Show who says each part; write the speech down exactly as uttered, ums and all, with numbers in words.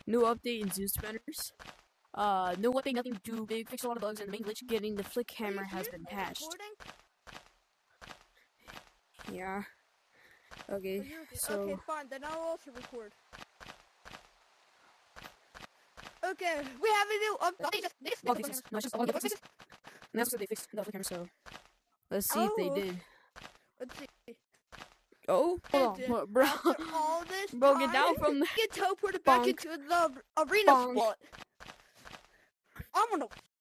Speaker 1: New update in Zuse banners. Uh, new update, nothing too big. Fixed a lot of bugs, and the main glitch getting the flick camera has been patched. Yeah. Okay. So.
Speaker 2: Okay, fine. Then I'll also record. Okay, we have a new update. Just, just
Speaker 1: Bug fixes. No, it's just a bug fixes. And that's what they fixed the flick camera. So let's see oh. if they did.
Speaker 2: Let's see.
Speaker 1: Oh, hold on, bro.
Speaker 2: After all this
Speaker 1: bro,
Speaker 2: time,
Speaker 1: get down from the.
Speaker 2: Get teleported back
Speaker 1: Bonk.
Speaker 2: into the arena
Speaker 1: Bonk.
Speaker 2: spot. I'm gonna